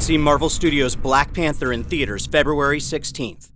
See Marvel Studios' Black Panther in theaters February 16th.